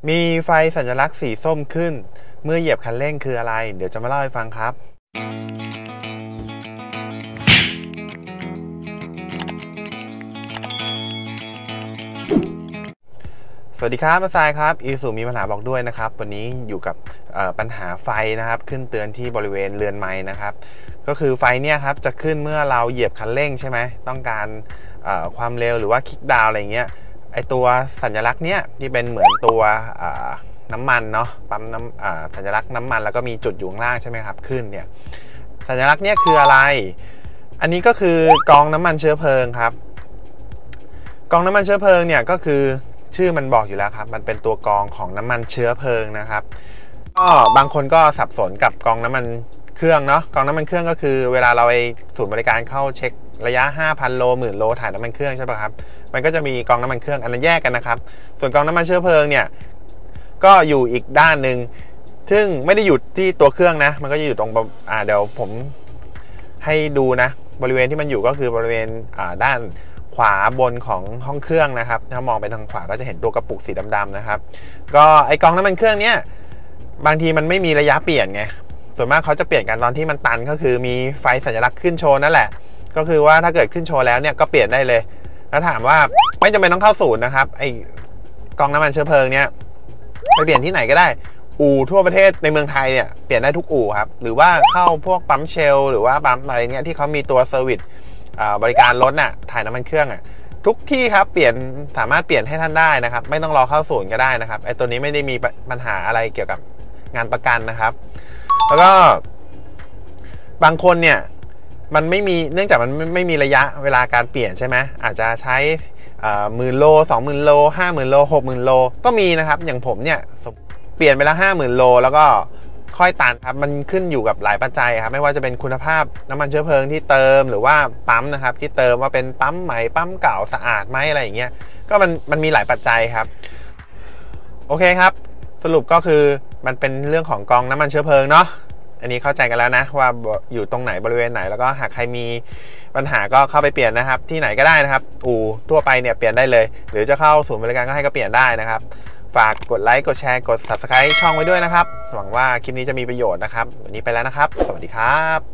มีไฟสัญลักษณ์สีส้มขึ้นเมื่อเหยียบคันเร่งคืออะไรเดี๋ยวจะมาเล่าให้ฟังครับสวัสดีครับมาทรายครับอีซูมีปัญหาบอกด้วยนะครับวันนี้อยู่กับปัญหาไฟนะครับขึ้นเตือนที่บริเวณเรือนไม้นะครับก็คือไฟเนี่ยครับจะขึ้นเมื่อเราเหยียบคันเร่งใช่ไหมต้องการความเร็วหรือว่าคลิกดาวอะไรเงี้ยไอตัวสัญลักษณ์เนี้ยที่เป็นเหมือนตัวน้ำมันเนาะปั๊มน้ำสัญลักษณ์น้ำมันแล้วก็มีจุดอยู่ข้างล่างใช่ไหมครับขึ้นเนี่ยสัญลักษณ์เนี้ยคืออะไรอันนี้ก็คือกองน้ำมันเชื้อเพลิงครับกองน้ำมันเชื้อเพลิงเนี่ยก็คือชื่อมันบอกอยู่แล้วครับมันเป็นตัวกรองของน้ำมันเชื้อเพลิงนะครับก็บางคนก็สับสนกับกองน้ำมันเครื่องเนาะกองน้ำมันเครื่องก็คือเวลาเราไปศูนย์บริการเข้าเช็คระยะ 5,000 โล 10,000 โลถ่ายน้ำมันเครื่องใช่ป่ะครับมันก็จะมีกองน้ำมันเครื่องอันนั้นแยกกันนะครับส่วนกองน้ำมันเชื้อเพลิงเนี่ยก็อยู่อีกด้านหนึ่งซึ่งไม่ได้อยู่ที่ตัวเครื่องนะมันก็จะอยู่ตรงเดี๋ยวผมให้ดูนะบริเวณที่มันอยู่ก็คือบริเวณด้านขวาบนของห้องเครื่องนะครับถ้ามองไปทางขวาก็จะเห็นตัวกระปุกสีดำๆนะครับก็ไอกองน้ำมันเครื่องเนี้ยบางทีมันไม่มีระยะเปลี่ยนไงส่วนมากเขาจะเปลี่ยนกันตอนที่มันตันก็คือมีไฟสัญลักษณ์ขึ้นโชว์นั่นแหละก็คือว่าถ้าเกิดขึ้นโชว์แล้วเนี่ยก็เปลี่ยนได้เลยแล้วถามว่าไม่จำเป็นต้องเข้าศูนย์นะครับไอกองน้ำมันเชื้อเพลิงเนี่ยไปเปลี่ยนที่ไหนก็ได้อู่ทั่วประเทศในเมืองไทยเนี่ยเปลี่ยนได้ทุกอู่ครับหรือว่าเข้าพวกปั๊มเชลหรือว่าปั๊มอะไรเงี้ยที่เขามีตัวเซอร์วิสบริการรถน่ะถ่ายน้ำมันเครื่องทุกที่ครับสามารถเปลี่ยนให้ท่านได้นะครับไม่ต้องรอเข้าศูนย์ก็ได้นะครับไอ้ตัวนี้ไม่ได้มีปัญหาอะไรเกี่ยวกับงานประกันนะครับแล้วก็บางคนเนี่ยมันไม่มีเนื่องจากมันไม่มีระยะเวลาการเปลี่ยนใช่ไหมอาจจะใช้10,000 โล 20,000 โล 50,000 โล 60,000 โลก็มีนะครับอย่างผมเนี่ยเปลี่ยนไปแล้ว 50,000 โลแล้วก็ค่อยตันครับมันขึ้นอยู่กับหลายปัจจัยครับไม่ว่าจะเป็นคุณภาพน้ำมันเชื้อเพลิงที่เติมหรือว่าปั๊มนะครับที่เติมว่าเป็นปั๊มใหม่ปั๊มเก่าสะอาดไหมอะไรอย่างเงี้ยก็มันมีหลายปัจจัยครับโอเคครับสรุปก็คือมันเป็นเรื่องของกองน้ำมันเชื้อเพลิงเนาะอันนี้เข้าใจกันแล้วนะว่าอยู่ตรงไหนบริเวณไหนแล้วก็หากใครมีปัญหาก็เข้าไปเปลี่ยนนะครับที่ไหนก็ได้นะครับอู่ทั่วไปเนี่ยเปลี่ยนได้เลยหรือจะเข้าศูนย์บริการก็ให้ก็เปลี่ยนได้นะครับฝากกดไลค์กดแชร์กด Subscribe ช่องไว้ด้วยนะครับหวังว่าคลิปนี้จะมีประโยชน์นะครับวันนี้ไปแล้วนะครับสวัสดีครับ